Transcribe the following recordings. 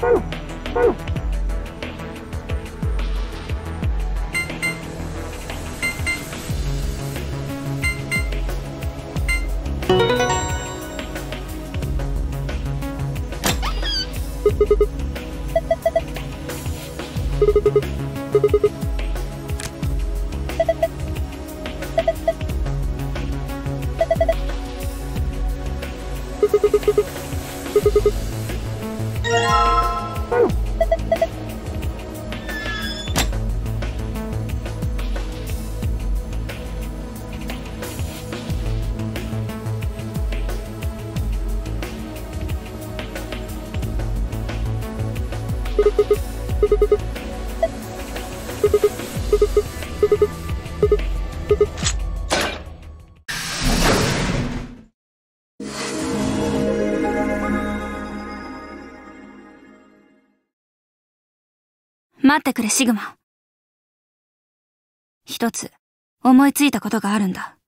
待ってくれ、シグマ。一つ、思いついたことがあるんだ。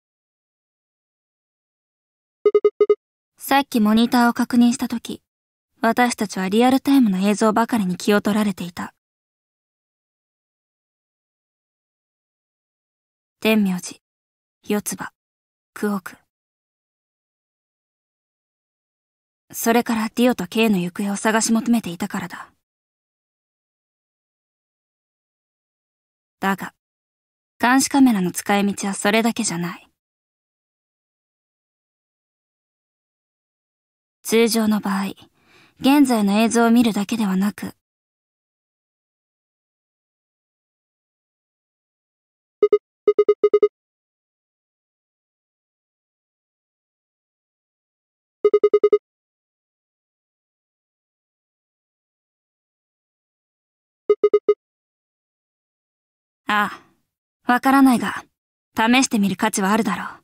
さっきモニターを確認したとき、私たちはリアルタイムの映像ばかりに気を取られていた。天明寺、四つ葉、クオーク。それからディオとケイの行方を探し求めていたからだ。だが、監視カメラの使い道はそれだけじゃない。通常の場合、現在の映像を見るだけではなく、ああ、わからないが、試してみる価値はあるだろう。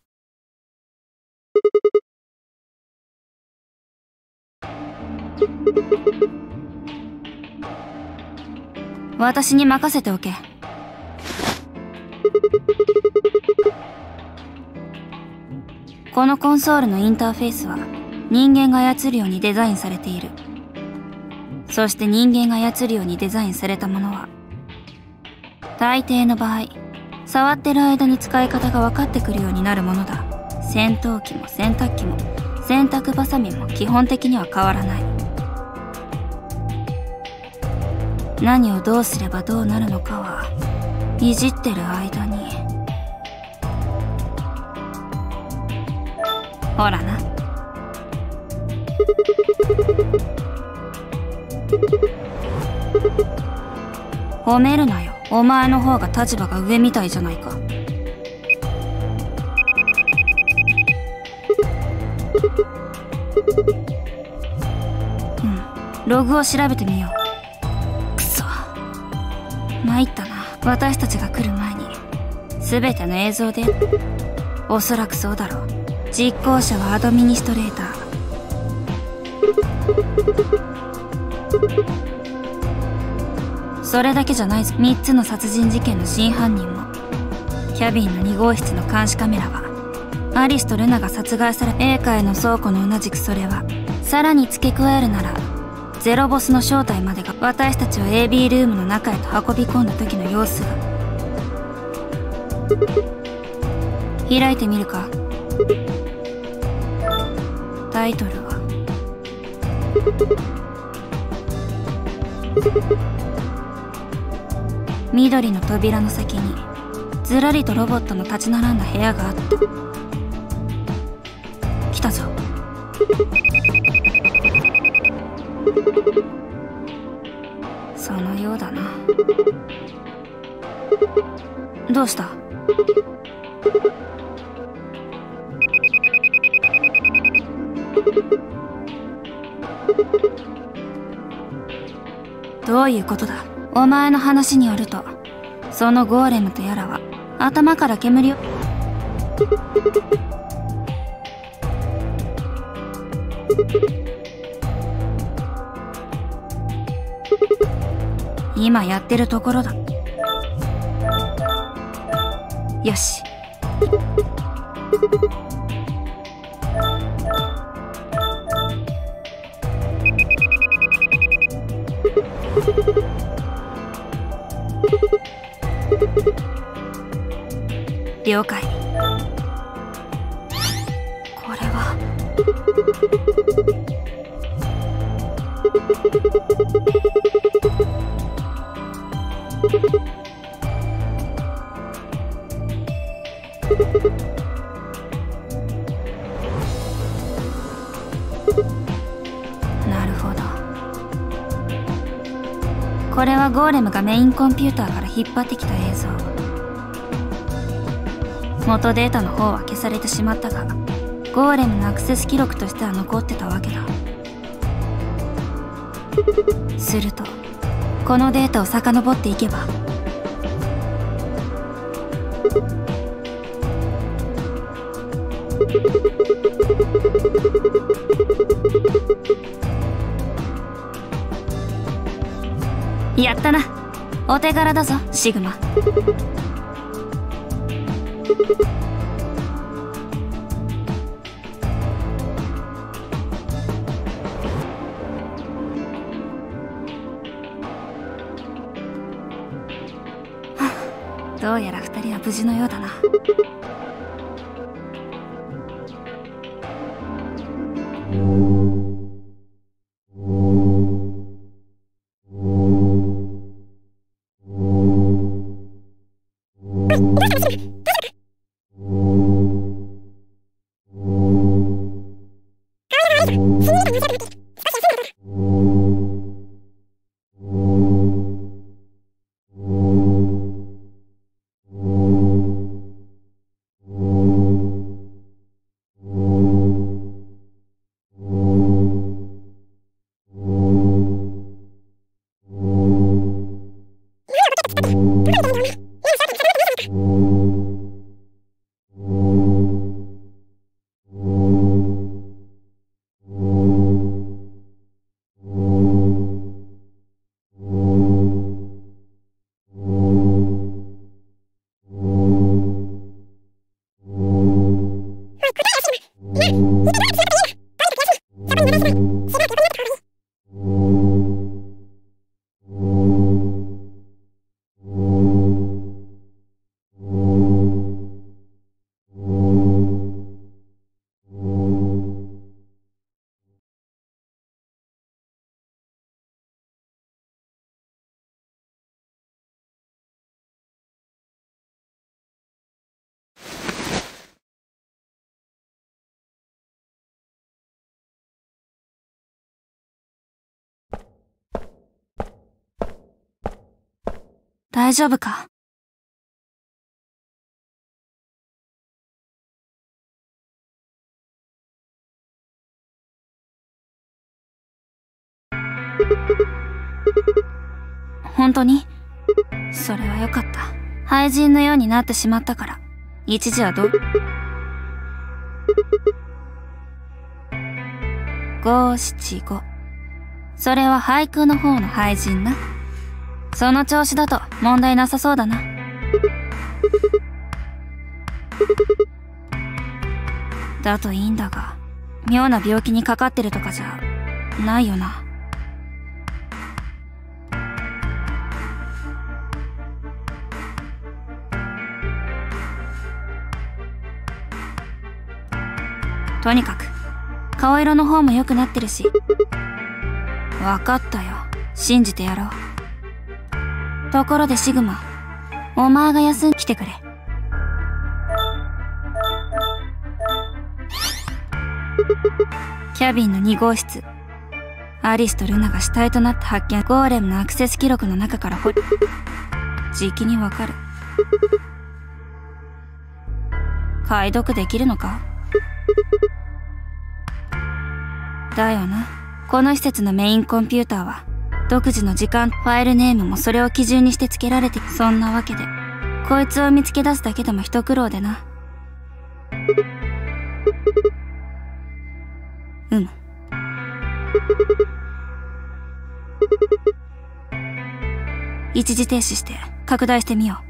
私に任せておけ。このコンソールのインターフェースは人間が操るようにデザインされている。そして人間が操るようにデザインされたものは、大抵の場合、触ってる間に使い方が分かってくるようになるものだ。戦闘機も洗濯機も洗濯バサミも基本的には変わらない。何をどうすればどうなるのかはいじってる間に。ほらな。褒めるなよ。お前の方が立場が上みたいじゃないか。ログを調べてみよう。くそ。参ったな。私たちが来る前に全ての映像で。おそらくそうだろう。実行者はアドミニストレーター。それだけじゃないぞ。3つの殺人事件の真犯人も。キャビンの2号室の監視カメラはアリスとルナが殺害され、栄華への倉庫の同じくそれは、さらに付け加えるならゼロボスの正体までが。私たちを AB ルームの中へと運び込んだ時の様子が。開いてみるか。タイトルは緑の扉の先にずらりとロボットの立ち並んだ部屋があった。来たぞ。そのようだな。どうした？どういうことだ？お前の話によると、そのゴーレムとやらは頭から煙を。今やってるところだ。よし。 了解。これはなるほど。これはゴーレムがメインコンピューターから引っ張ってきた映像。元データの方は消されてしまったが、ゴーレムのアクセス記録としては残ってたわけだ。するとこのデータを遡っていけば、やったな。お手柄だぞシグマ。どうやら二人は無事のようだな。大丈夫か？本当に？それはよかった。廃人のようになってしまったから、一時は575。それは俳句の方の廃人な。その調子だと問題なさそうだな。だといいんだが、妙な病気にかかってるとかじゃないよな。とにかく顔色の方も良くなってるし。分かったよ。信じてやろう。ところでシグマ、お前が休んできてくれ。キャビンの2号室。アリスとルナが死体となって発見。ゴーレムのアクセス記録の中からじきにわかる。解読できるのか？だよな。この施設のメインコンピューターは独自の時間、ファイルネームもそれを基準にして付けられて、そんなわけでこいつを見つけ出すだけでも一苦労でな。一時停止して拡大してみよう。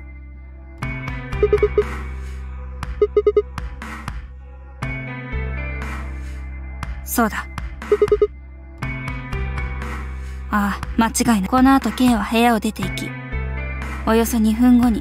そうだ。 ああ、間違いない。この後 K は部屋を出て行き、およそ2分後に、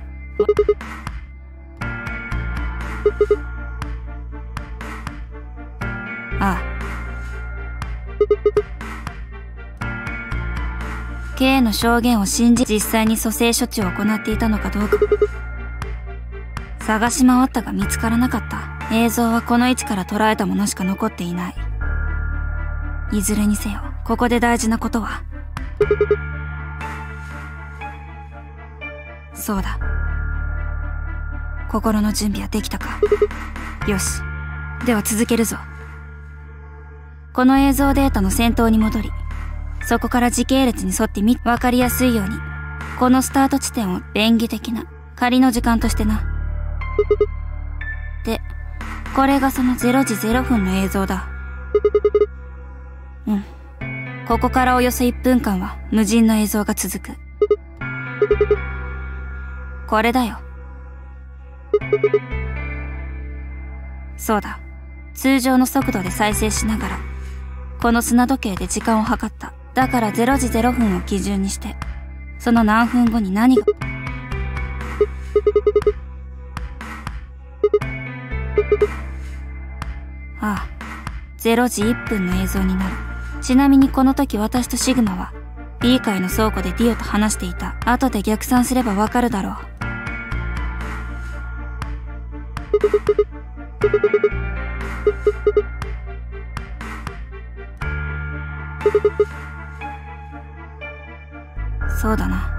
ああ。K の証言を信じ、実際に蘇生処置を行っていたのかどうか。探し回ったが見つからなかった。映像はこの位置から捉えたものしか残っていない。いずれにせよ、ここで大事なことは。そうだ。心の準備はできたか。よし。では続けるぞ。この映像データの先頭に戻り、そこから時系列に沿ってわかりやすいように、このスタート地点を便宜的な仮の時間としてな。で、これがその0時0分の映像だ。うん。ここからおよそ1分間は無人の映像が続く。これだよ。そうだ。通常の速度で再生しながら、この砂時計で時間を計った。だから0時0分を基準にして、その何分後に何が。ああ、0時1分の映像になる。ちなみにこの時私とシグマは、B 階の倉庫でディオと話していた。後で逆算すればわかるだろう。そうだな。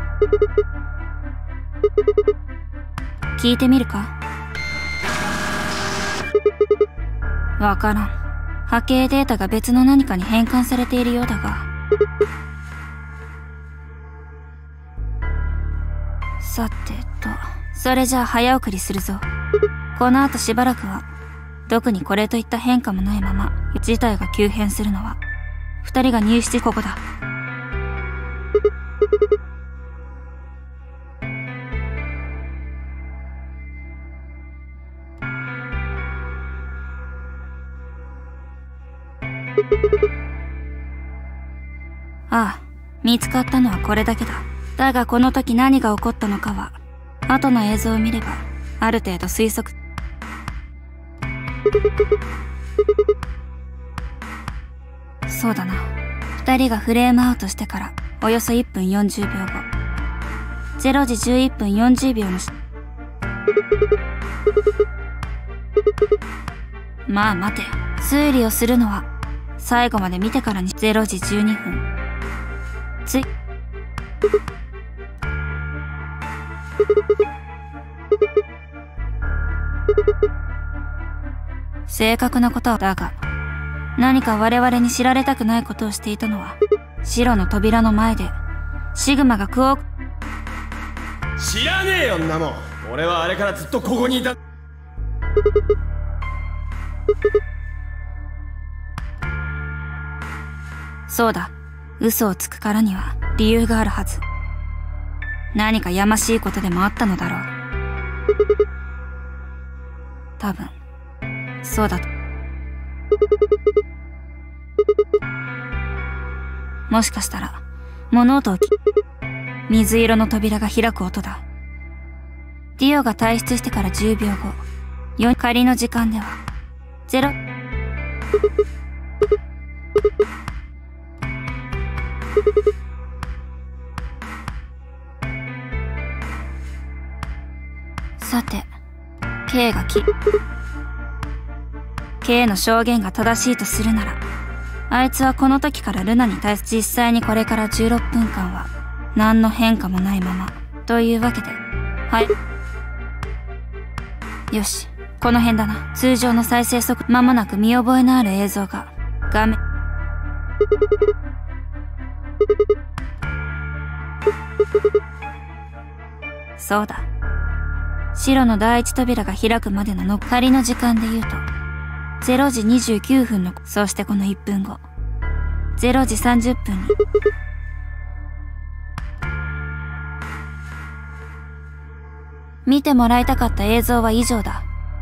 聞いてみるか？わからん。波形データが別の何かに変換されているようだが。さてと、それじゃあ早送りするぞ。この後しばらくは、特にこれといった変化もないまま、事態が急変するのは、二人が入室ここだ。ああ、見つかったのはこれだけだ。だがこの時何が起こったのかは、後の映像を見れば、ある程度推測。そうだな。二人がフレームアウトしてから、およそ1分40秒後。0時11分40秒のまあ待て。推理をするのは、最後まで見てからに0時12分。正確なことだが、何か我々に知られたくないことをしていたのは、白の扉の前で、シグマがクオーク。 知らねえよんなもん。俺はあれからずっとここにいた。 そうだ。嘘をつくからには理由があるはず。何かやましいことでもあったのだろう。多分、そうだと。もしかしたら、物音を水色の扉が開く音だ。ディオが退出してから10秒後、仮の時間では、0。さて、K の証言が正しいとするなら、あいつはこの時からルナに対し実際にこれから16分間は何の変化もないままというわけで、はい。よし、この辺だな。通常の再生速度、間もなく見覚えのある映像が画面。そうだ。白の第一扉が開くまでの仮の時間で言うと、0時29分の、そしてこの1分後、0時30分に。見てもらいたかった映像は以上だ。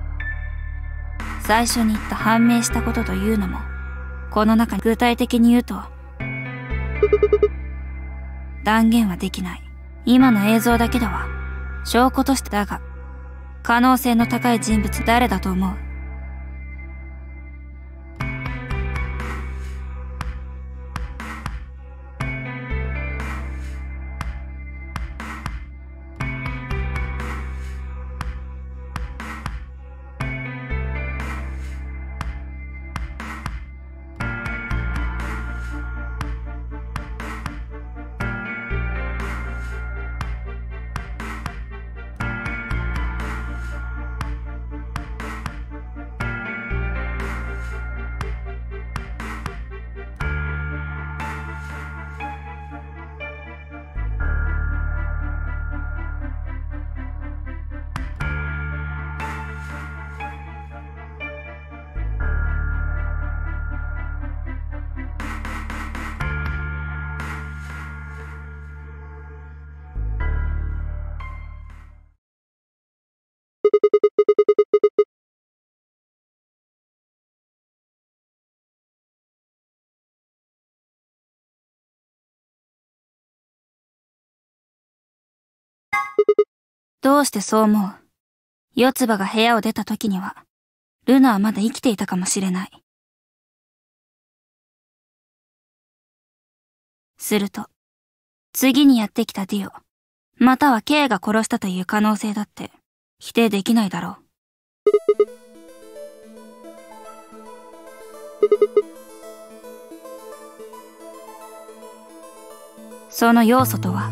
最初に言った判明したことというのも、この中に具体的に言うと、 断言はできない。今の映像だけでは証拠としてだが、可能性の高い人物誰だと思う？どうしてそう思う？四つ葉が部屋を出た時には、ルナはまだ生きていたかもしれない。すると、次にやってきたディオ、またはケイが殺したという可能性だって否定できないだろう。その要素とは、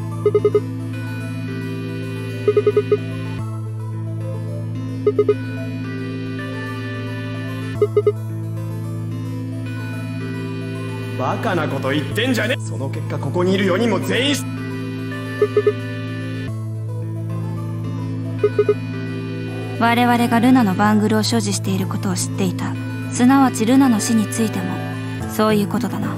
バカなこと言ってんじゃね。その結果ここにいる4人も全員我々がルナのバングルを所持していることを知っていた。すなわちルナの死についてもそういうことだな。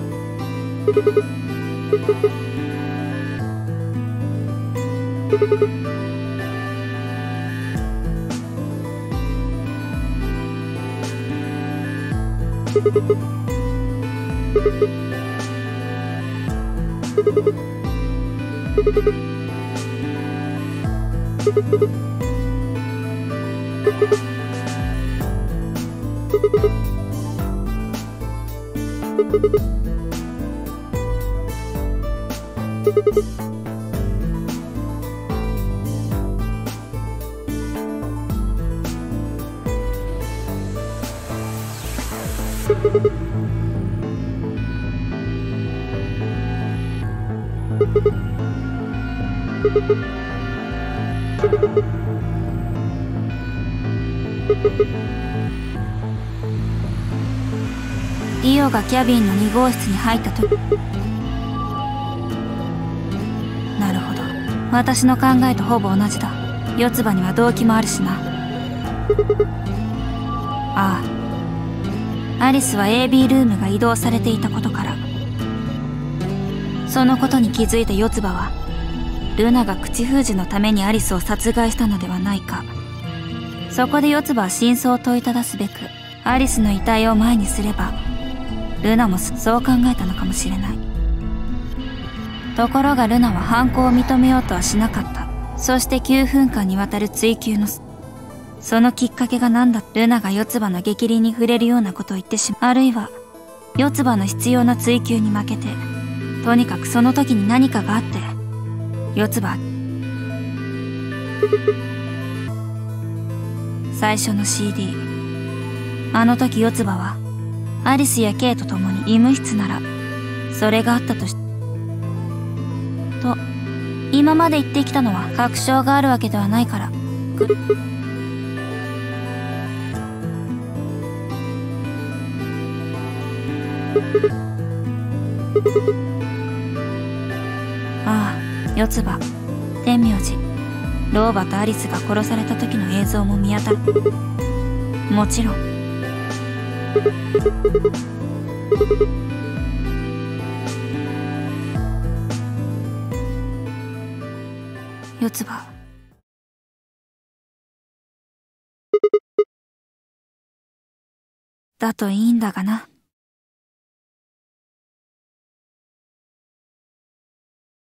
ディオがキャビンの2号室に入ったと。なるほど、私の考えとほぼ同じだ。四つ葉には動機もあるしな。ああ、アリスは AB ルームが移動されていたことから、そのことに気づいた四つ葉はルナが口封じのためにアリスを殺害したのではないか。そこで四つ葉は真相を問いただすべくアリスの遺体を前にすれば、ルナもそう考えたのかもしれない。ところがルナは犯行を認めようとはしなかった。そして9分間にわたる追及のそのきっかけが何だ。ルナが四つ葉の逆鱗に触れるようなことを言ってしまう。あるいは四つ葉の必要な追及に負けて、とにかくその時に何かがあって、四つ葉最初の CD、 あの時四つ葉はアリスやケイと共に医務室ならそれがあったと今まで言ってきたのは確証があるわけではないから。ああ、四つ葉、天明寺、老婆とアリスが殺された時の映像も見当たる。もちろん四つ葉、だといいんだがな。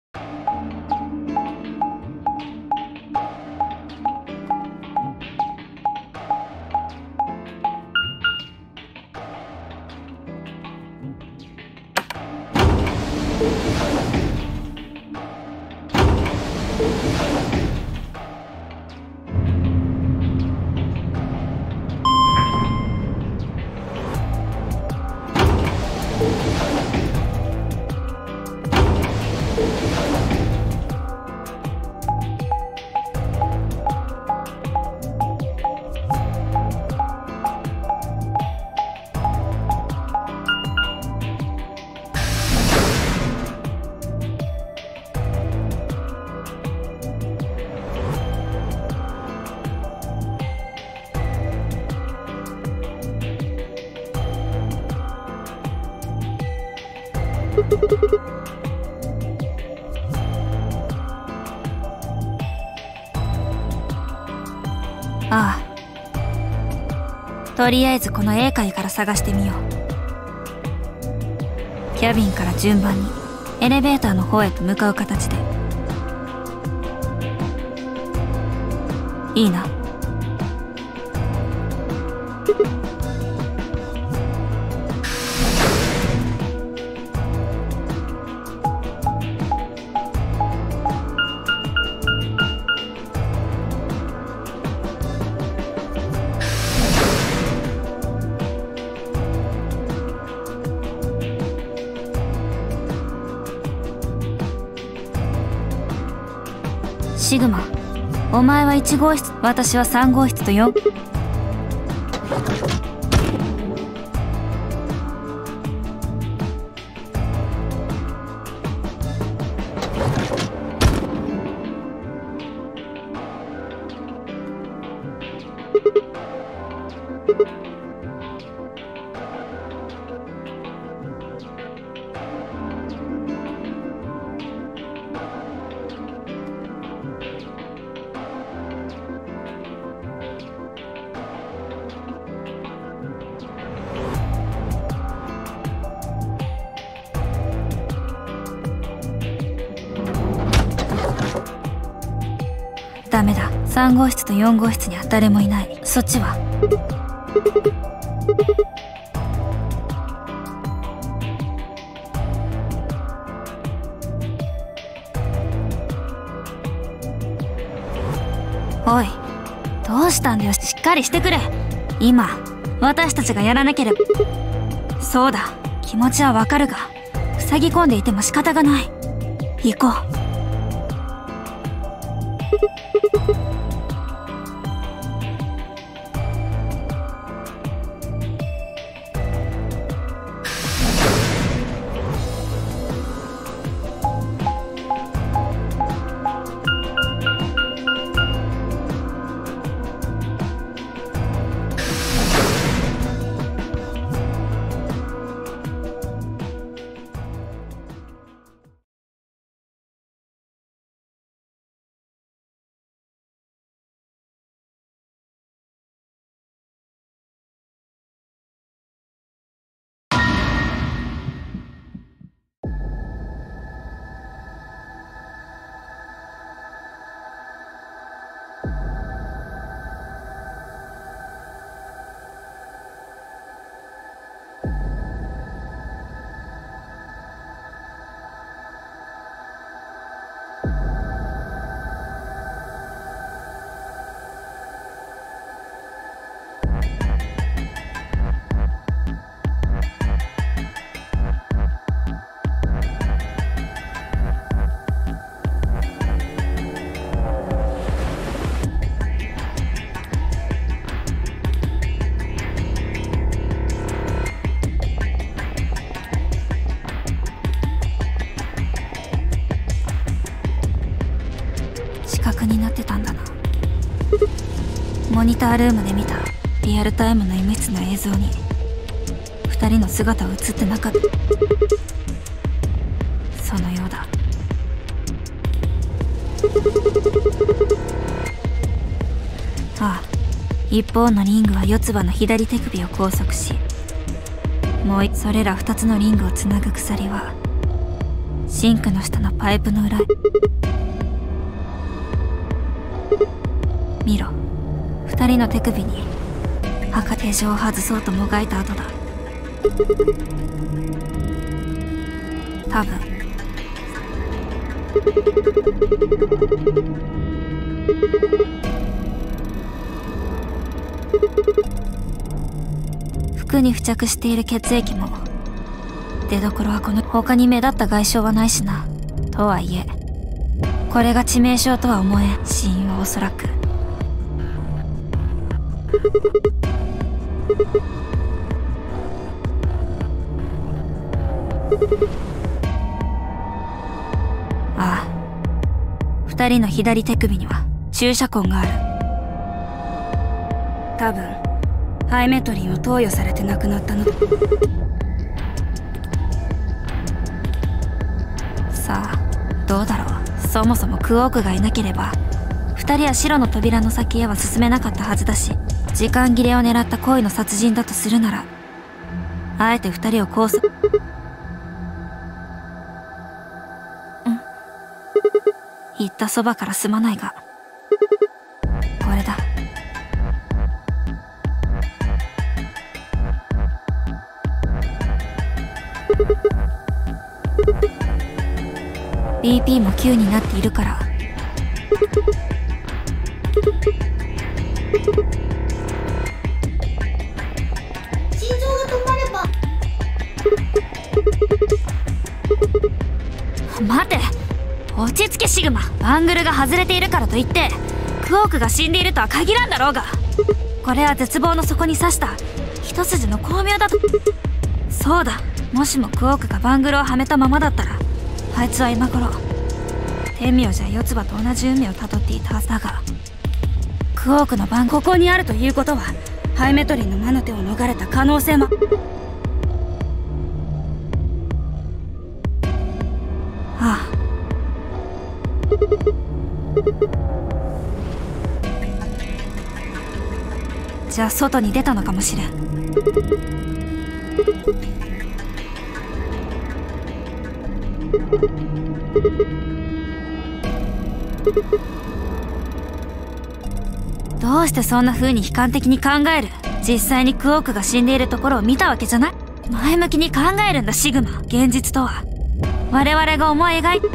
ああ。とりあえずこの英会から探してみよう。キャビンから順番にエレベーターの方へと向かう形で。いいな。シグマ、お前は1号室、私は3号室と4。ダメだ。3号室と4号室には誰もいない。そっちは？おい、どうしたんだよ。しっかりしてくれ。今私たちがやらなければ。そうだ、気持ちはわかるが塞ぎ込んでいても仕方がない。行こう。になってたんだな。モニタールームで見たリアルタイムの医務室の映像に2人の姿は映ってなかった。そのようだ。ああ、一方のリングは四つ葉の左手首を拘束し、もうそれら2つのリングをつなぐ鎖はシンクの下のパイプの裏へ。見ろ、2人の手首に赤手錠を外そうともがいた後だ。多分服に付着している血液も出どころはこの他に目立った外傷はないしな。とはいえこれが致命傷とは思えん。死因はおそらくああ、二人の左手首には注射痕がある。多分ハイメトリンを投与されて亡くなったのだ。さあどうだろう。そもそもクオークがいなければ二人は白の扉の先へは進めなかったはずだし、時間切れを狙った恋の殺人だとするなら、あえて二人を拘束。言ったそばからすまないが、これだ。BP も9になっているから、 心臓が止まれば。 待て、落ち着けシグマ。アングルが外れているからといってクオークが死んでいるとは限らんだろうが、これは絶望の底に刺した一筋の巧妙だと。そうだ、もしもクオークがバングルをはめたままだったら、あいつは今頃天名じゃ四つ葉と同じ運命をたどっていたはずだが、クオークの番ここにあるということはハイメトリンの魔の手を逃れた可能性も。ああ、じゃあ外に出たのかもしれん。どうしてそんな風に悲観的に考える。実際にクオークが死んでいるところを見たわけじゃない。前向きに考えるんだシグマ。現実とは我々が思い描いて。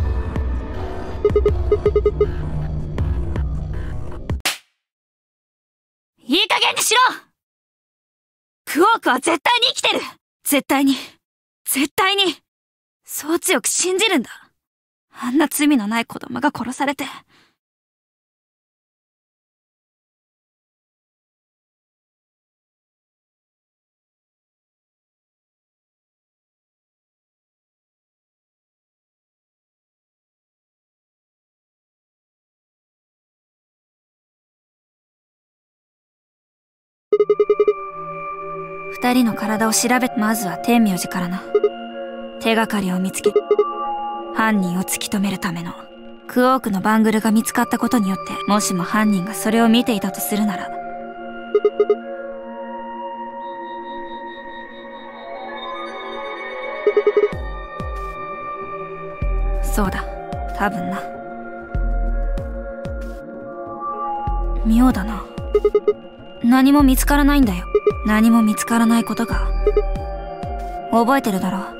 いい加減にしろ。クオークは絶対に生きてる。絶対にそう強く信じるんだ。あんな罪のない子供が殺されて。二人の体を調べ、まずは天明寺からな。手がかりを見つけ、犯人を突き止めるための。クオークのバングルが見つかったことによって、もしも犯人がそれを見ていたとするなら、そうだ、多分な。妙だな。何も見つからないんだよ。何も見つからないことが。覚えてるだろう。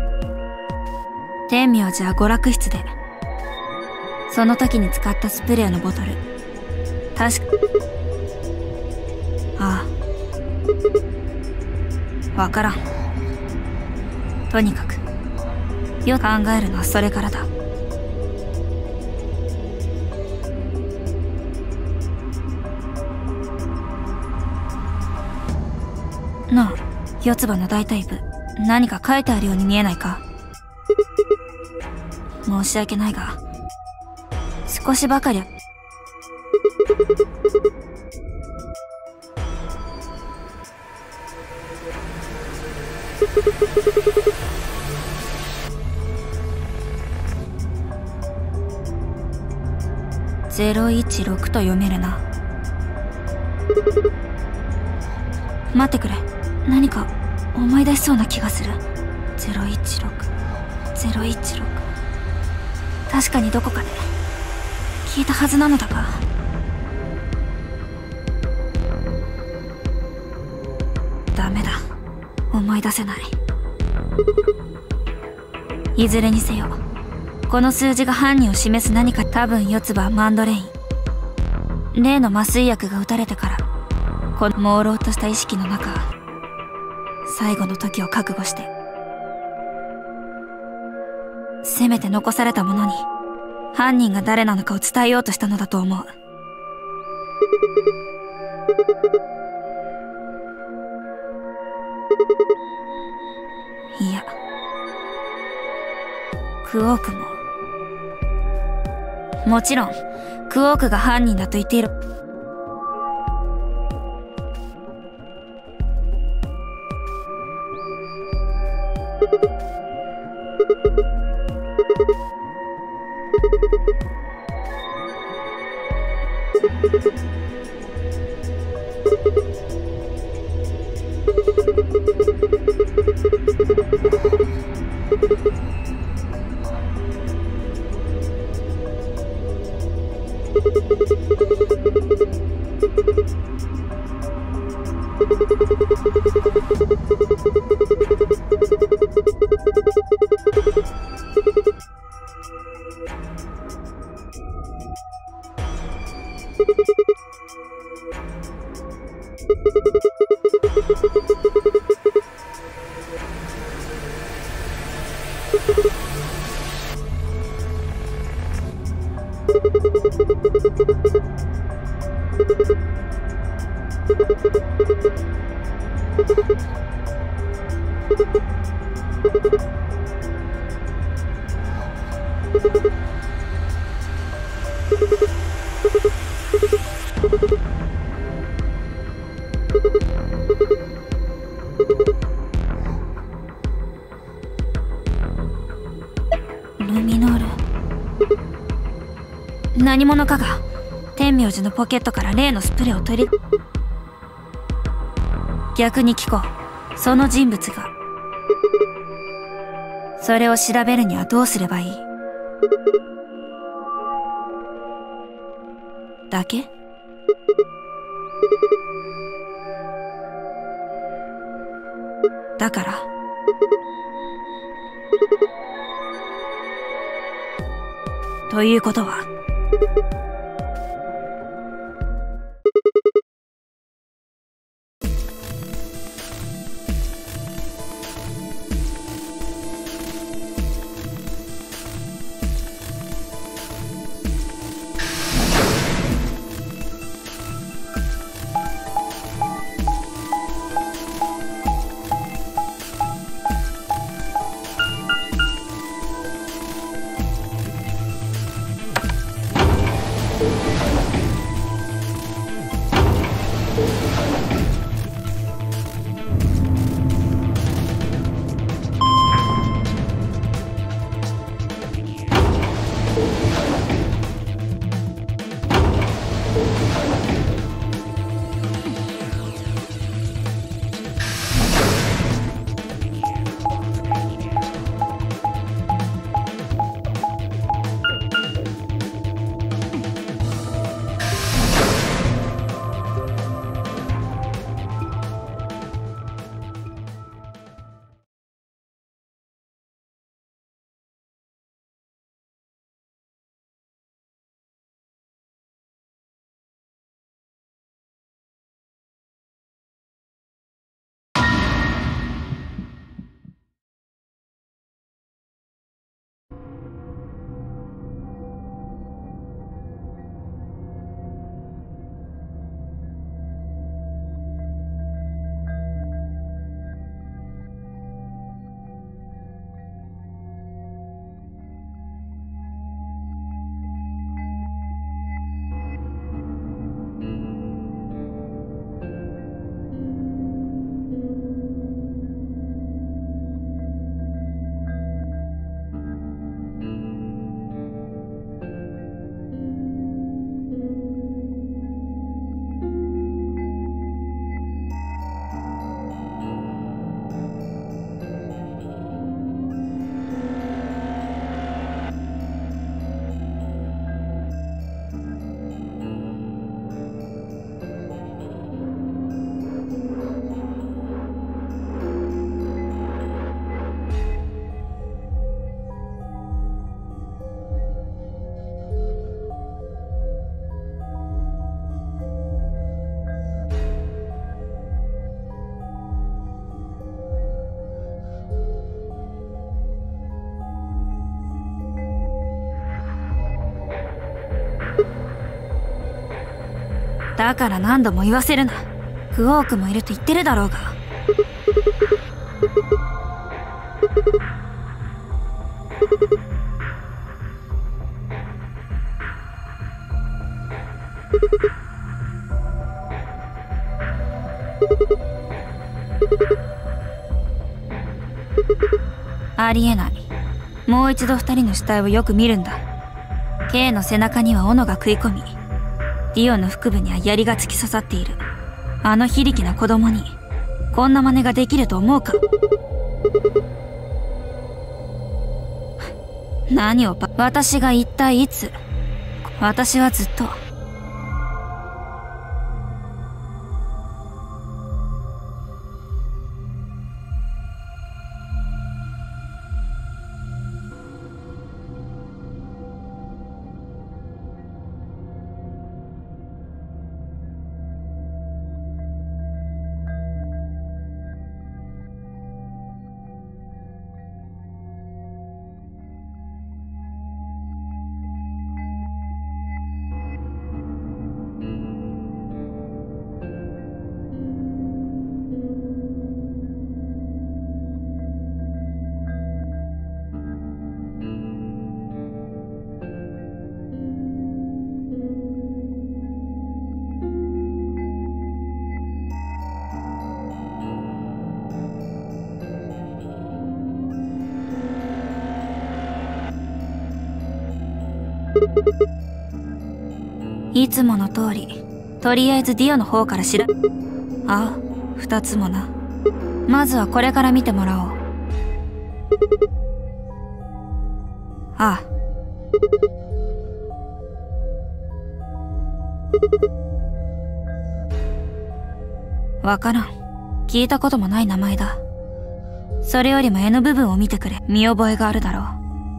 天明寺は娯楽室で、その時に使ったスプレーのボトル。確か、ああ。わからん。とにかく、よく考えるのはそれからだ。なあ、四つ葉の大腿部、何か書いてあるように見えないか？申し訳ないが、少しばかり。016と読めるな。待ってくれ。何か思い出しそうな気がする。016。確かにどこかで聞いたはずなのだが。ダメだ。思い出せない。いずれにせよ、 この数字が犯人を示す何か。多分四つ葉はマンドレイン。例の麻酔薬が打たれてからこの朦朧とした意識の中、最後の時を覚悟してせめて残された者に犯人が誰なのかを伝えようとしたのだと思う。いや、クオークも。もちろんクオークが犯人だと言っている。何者かが天明寺のポケットから例のスプレーを取り、逆に聞こう。その人物がそれを調べるにはどうすればいい？だけ？だからということはだから何度も言わせるな。クオークもいると言ってるだろうが。ありえない。もう一度二人の死体をよく見るんだ。K の背中には斧が食い込み、ディオの腹部には槍が突き刺さっている。あの非力な子供にこんな真似ができると思うか。何を私が一体いつ。私はずっと。いつもの通り、とりあえずディオの方からああ、二つもな。まずはこれから見てもらおう。ああ。わからん。聞いたこともない名前だ。それよりも絵の部分を見てくれ。見覚えがあるだろう。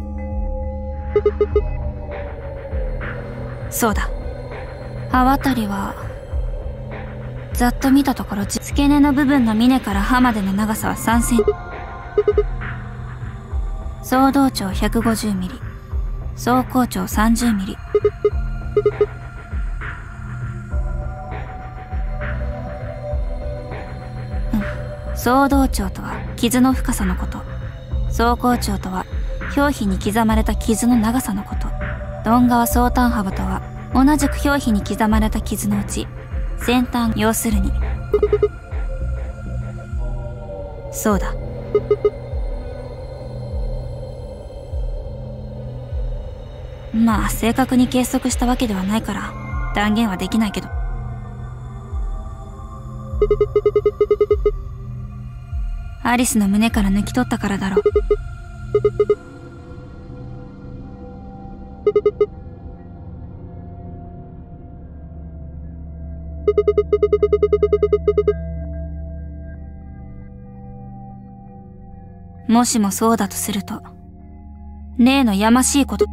そうだ。刃渡りはざっと見たところ、付け根の部分の峰から刃までの長さは3センチ。総動長150ミリ、総高長30ミリ。総動長とは傷の深さのこと。総高長とは表皮に刻まれた傷の長さのこと。ドンガワ総端幅とは同じく表皮に刻まれた傷のうち先端、要するに。そうだ。まあ正確に計測したわけではないから断言はできないけど。アリスの胸から抜き取ったからだろう。もしもそうだとすると、例のやましいこと。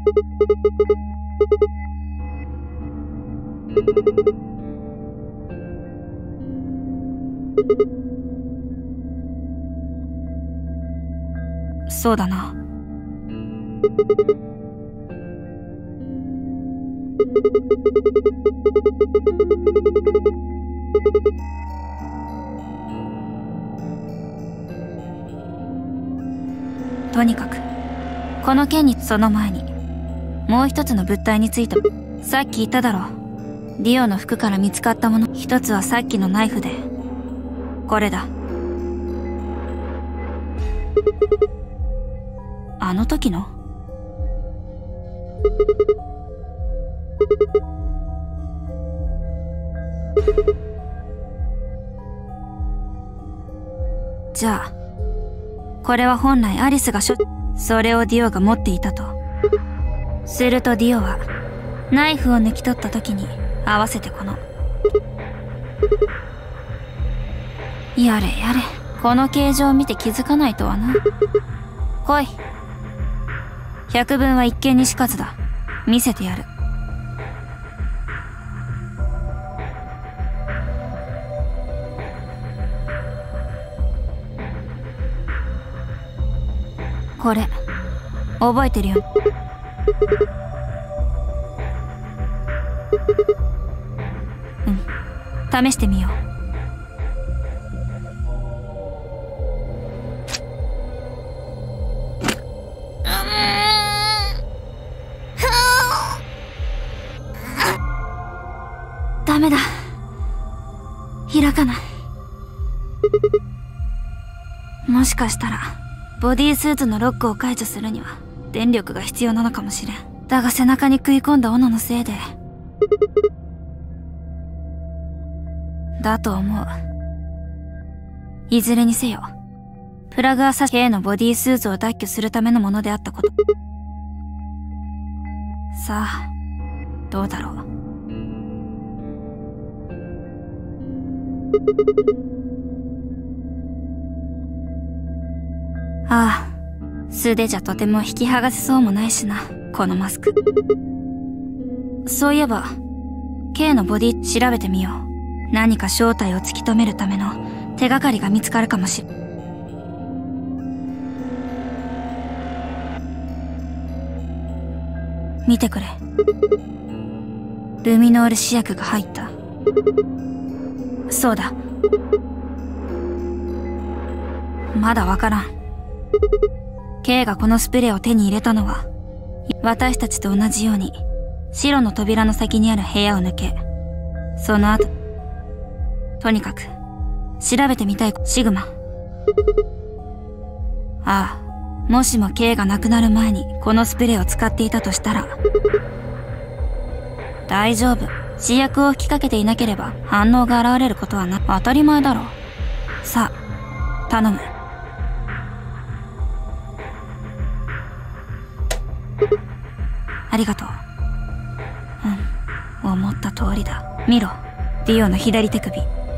そうだな。とにかくこの件に、その前にもう一つの物体について。さっき言っただろ。ディオの服から見つかったもの。一つはさっきのナイフで、これだ。あの時の。じゃあこれは本来アリスがそれをディオが持っていたと。するとディオはナイフを抜き取った時に合わせてこの。やれやれ、この形状を見て気づかないとはな。来い。百聞は一見にしかずだ。見せてやる。これ覚えてるよ。うん。 試してみよう。ダメだ。開かない。もしかしたらボディースーツのロックを解除するには電力が必要なのかもしれん。だが背中に食い込んだ斧のせいでだと思う。いずれにせよプラグはKのボディースーツを脱去するためのものであったこと。さあどうだろう。ああ、素手じゃとても引き剥がせそうもないしな、このマスク。そういえば K のボディ調べてみよう。何か正体を突き止めるための手がかりが見つかるかもしれん。見てくれ。ルミノール試薬が入った。そうだ。まだわからん。K がこのスプレーを手に入れたのは私たちと同じように白の扉の先にある部屋を抜け、その後とにかく調べてみたい。シグマ。ああ、もしも K が亡くなる前にこのスプレーを使っていたとしたら。大丈夫。試薬を吹きかけていなければ反応が現れることはな。当たり前だろう。さあ頼む。ありがとう。思った通りだ。見ろ、ディオの左手首。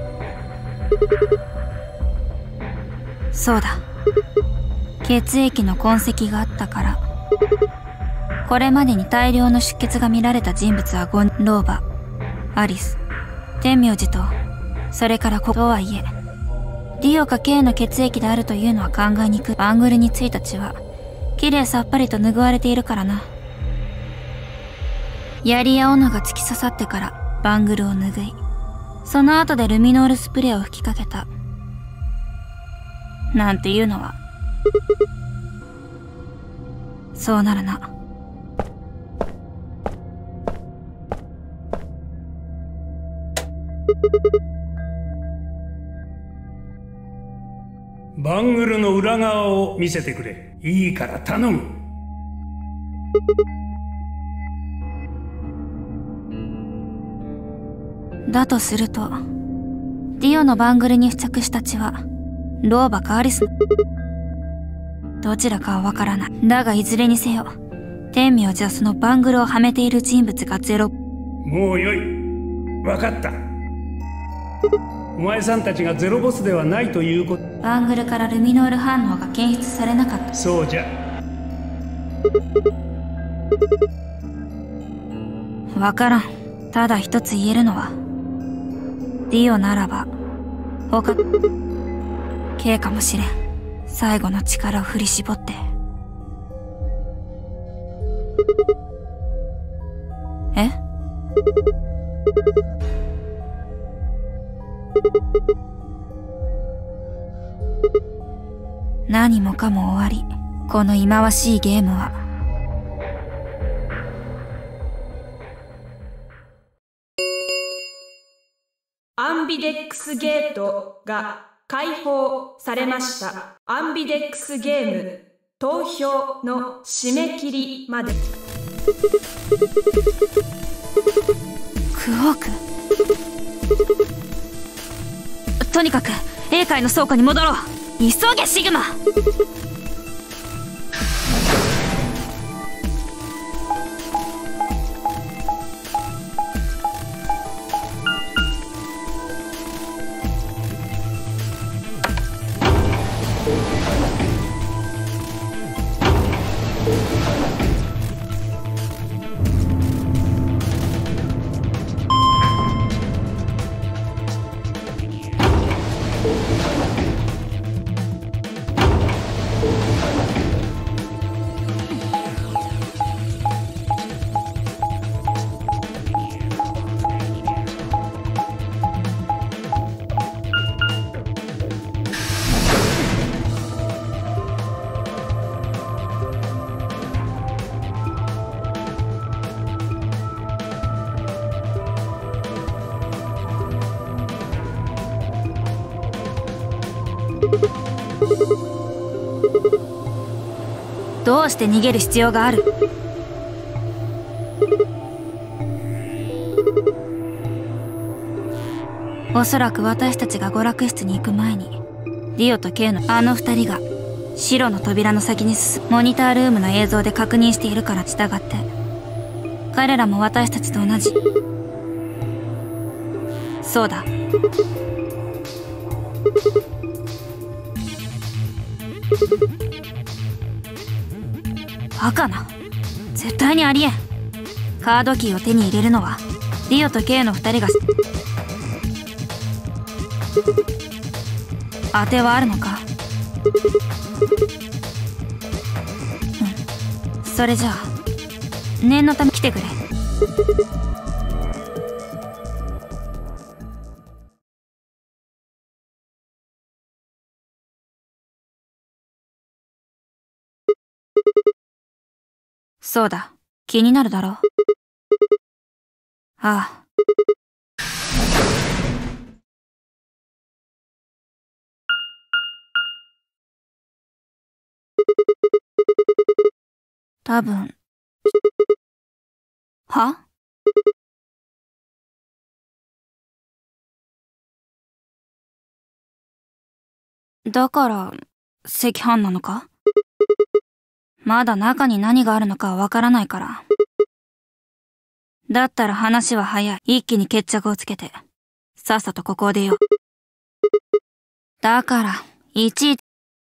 そうだ、血液の痕跡があったから。これまでに大量の出血が見られた人物は5人。ローバ、アリス、天明寺と、それからとはいえディオか K の血液であるというのは考えにくい。バングルについた血はきれいさっぱりと拭われているからな。槍や斧が突き刺さってからバングルを拭い、その後でルミノールスプレーを吹きかけたなんていうのはそうなるな。 バングルの裏側を見せてくれ。いいから頼む。 だとするとディオのバングルに付着した血はローバかアリス、どちらかはわからない。だがいずれにせよ天明寺はそのバングルをはめている人物がゼロ。 もうよい。わかった。お前さんたちがゼロボスではないということ。 バングルからルミノール反応が検出されなかった。 そうじゃ。 わからん。ただ一つ言えるのはディオならば他 K かもしれん。最後の力を振り絞って。え？何もかも終わり。この忌まわしいゲームはアンビデックスゲートが開放されました。アンビデックスゲーム投票の締め切りまで。 クオーク。とにかく英会の倉庫に戻ろう。急げシグマ。 どうして逃げる必要がある？おそらく私たちが娯楽室に行く前に、ディオとケイのあの二人が白の扉の先に進むモニタールームの映像で確認しているから従って、彼らも私たちと同じ。そうだ。バカな。絶対にありえん。カードキーを手に入れるのはディオとケイの二人が。当てはあるのか？うん。それじゃあ念のため来てくれ。そうだ、気になるだろう。ああ。多分。は？だから赤飯なのか？まだ中に何があるのかはわからないから。だったら話は早い。一気に決着をつけて、さっさとここを出よう。だから、いちいち。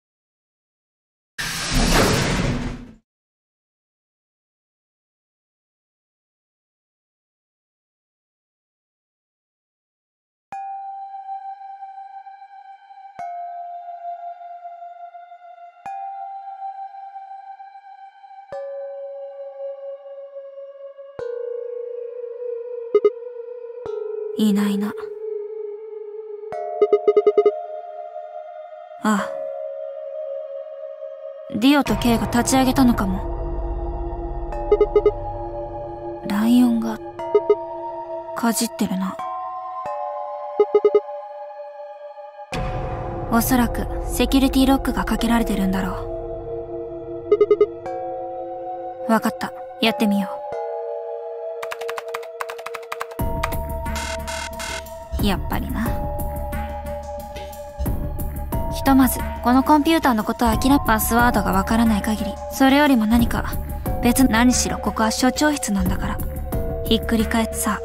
いないな。ああ。ディオとケイが立ち上げたのかも。ライオンがかじってるな。おそらくセキュリティロックがかけられてるんだろう。わかった。やってみよう。やっぱりな。ひとまずこのコンピューターのことは諦め、パスワードがわからない限り、それよりも何か別。何しろここは所長室なんだから、ひっくり返ってさ。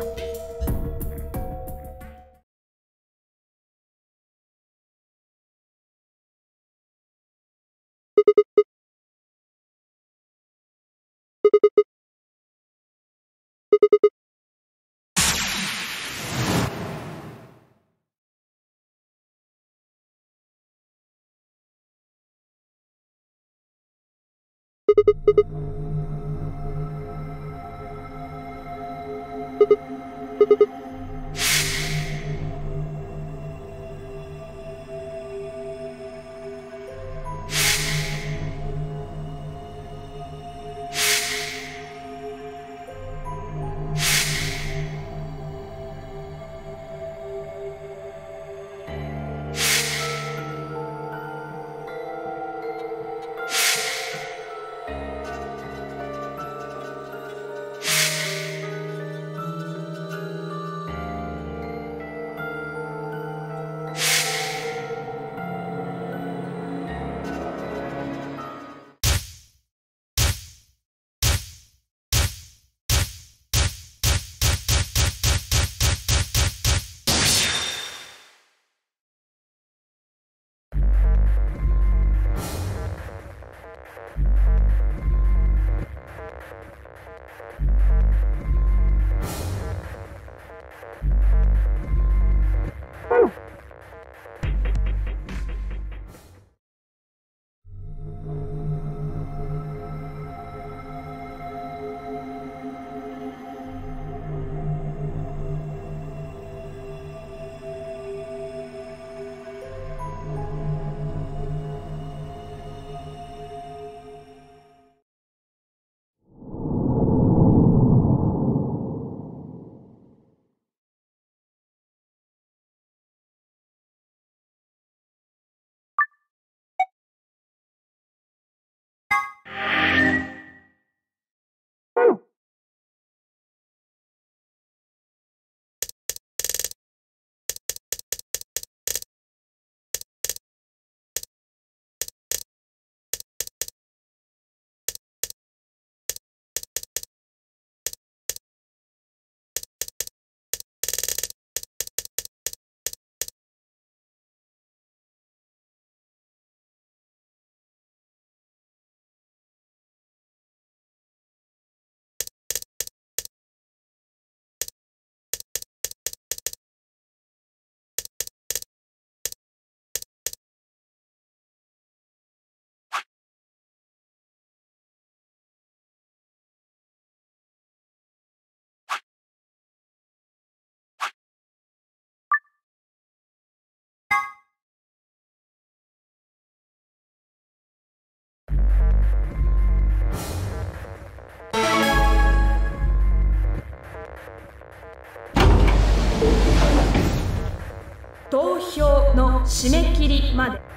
投票の締め切りまで。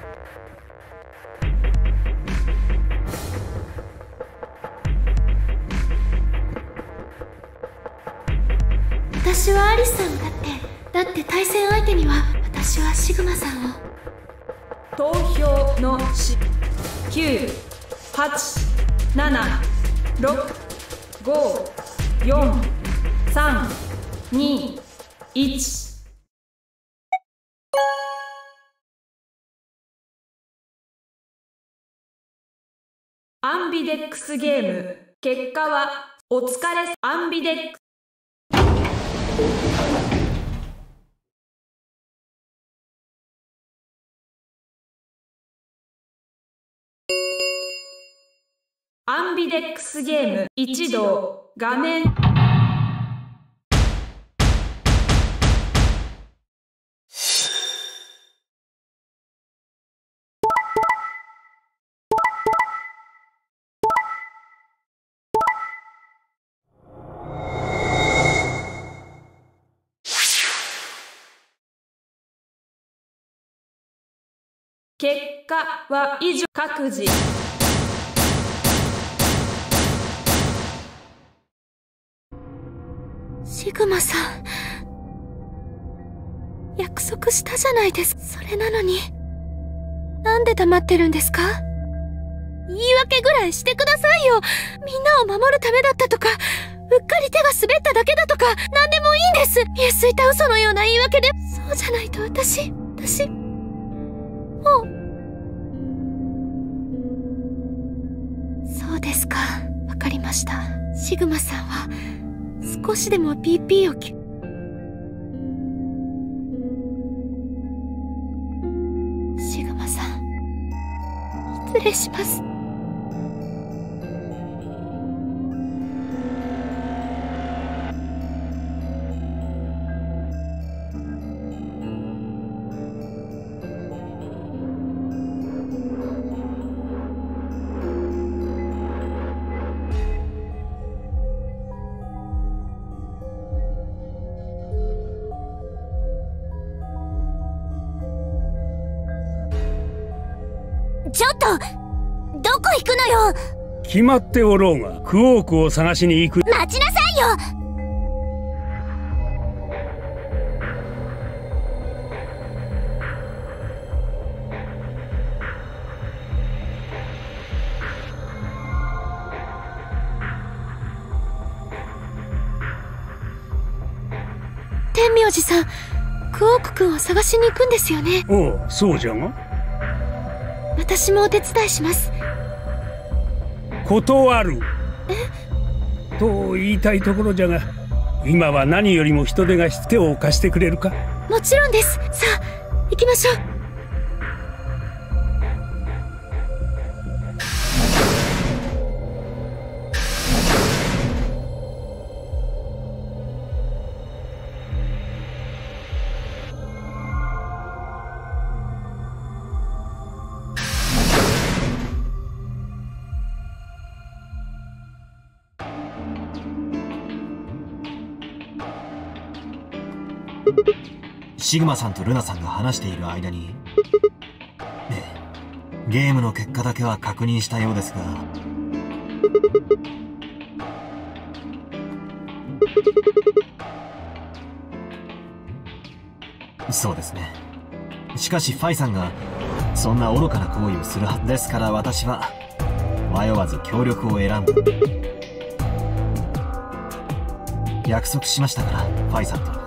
私はアリスさんだって対戦相手には私はシグマさんを。 投票の9、8、7、6、5、4、3、2、1。アンビデックスゲーム結果はお疲れ。アンビデックスアンビデックスゲーム一同画面。結果は以上。各自シグマさん、約束したじゃないですか。それなのになんで黙ってるんですか？言い訳ぐらいしてくださいよ。みんなを守るためだったとか、うっかり手が滑っただけだとか、何でもいいんです。見えすいた嘘のような言い訳で。そうじゃないと私もう。そうですか、わかりました。シグマさんは少しでも BP をシグマさん、失礼します。ちょっとどこ行くのよ。 決まっておろうがクオークを探しに行く。 待ちなさいよ。天明寺さん、クオークくんを探しに行くんですよね。 おう、そうじゃが。 私もお手伝いします。 断ると言いたいところじゃが、今は何よりも人手が手を貸してくれるか。 もちろんです。さあ行きましょう。 シグマさんとルナさんが話している間に、ゲームの結果だけは確認したようですが、そうですね。しかしファイさんがそんな愚かな行為をするはずですから、私は迷わず協力を選んだ。約束しましたから、ファイさんと。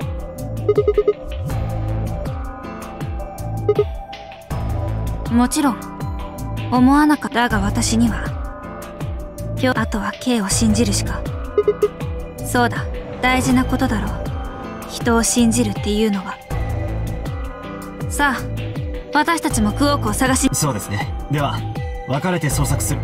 もちろん思わなかった。だが私には今日あとは K を信じるしか。そうだ、大事なことだろう、人を信じるっていうのは。さあ私たちもクオークを探し。 そうですね。では分かれて捜索する。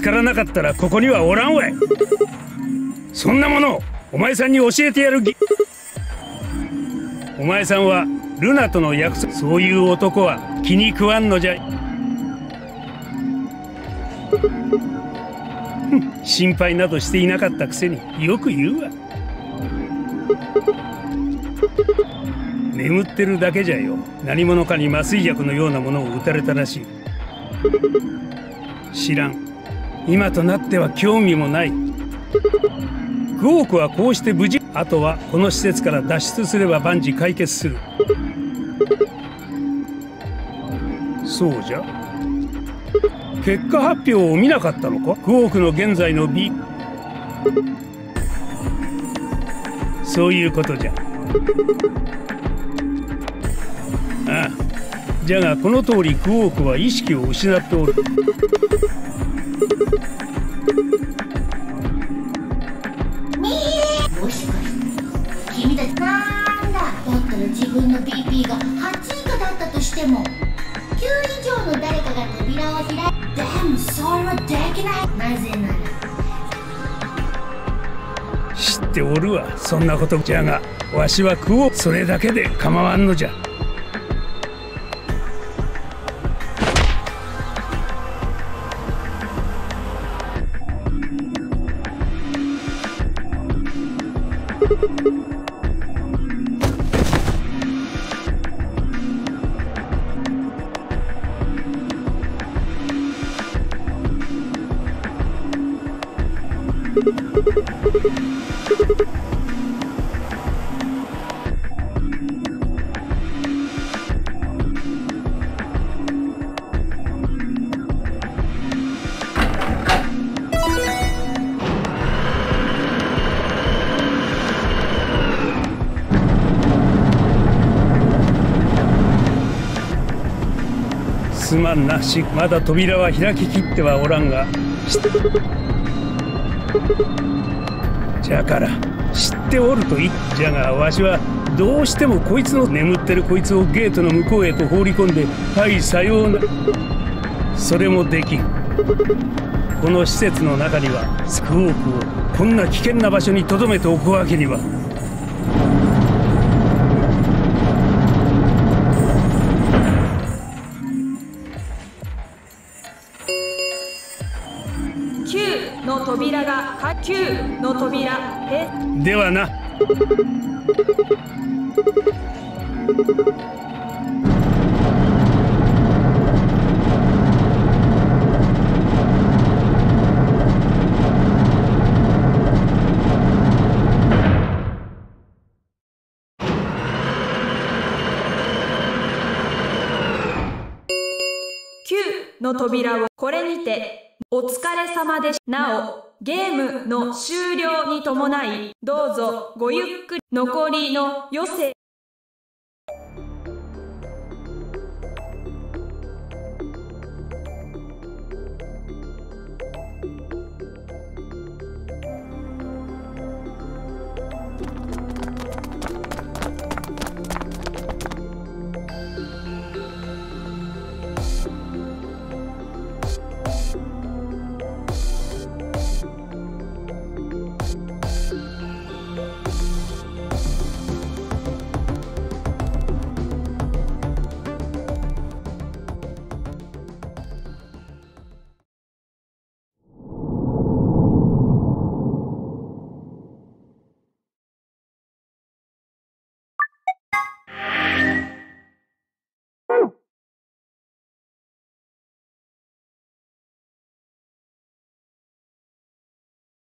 からなかったらここにはおらんわい。そんなものをお前さんに教えてやるぎ。お前さんはルナとの約束、そういう男は気に食わんのじゃい。心配などしていなかったくせによく言うわ。眠ってるだけじゃよ。何者かに麻酔薬のようなものを打たれたらしい。知らん。今となっては興味もない。クオークはこうして無事。あとはこの施設から脱出すれば万事解決する。そうじゃ。結果発表を見なかったのか。クオークの現在の B。そういうことじゃ。ああ。じゃがこの通りクオークは意識を失っておる。 もしかして君たちなんだ。だったら自分の BP が8以下だったとしても9以上の誰かが扉を開いて、でもそれはできない。なぜなら知っておるわ、そんなことじゃが、わしはクオーク、それだけで構わんのじゃ。すまんなし、まだ扉は開ききってはおらんが。じゃから知っておると言っじゃが、わしはどうしてもこいつの眠ってるこいつをゲートの向こうへと放り込んで、はいさような。それもできん。この施設の中にはスクオークをこんな危険な場所に留めておくわけには。 9の扉が9の扉へ。 ではな。 9の扉をこれにてお疲れ様でした。なお、ゲームの終了に伴い、どうぞごゆっくり残りの余生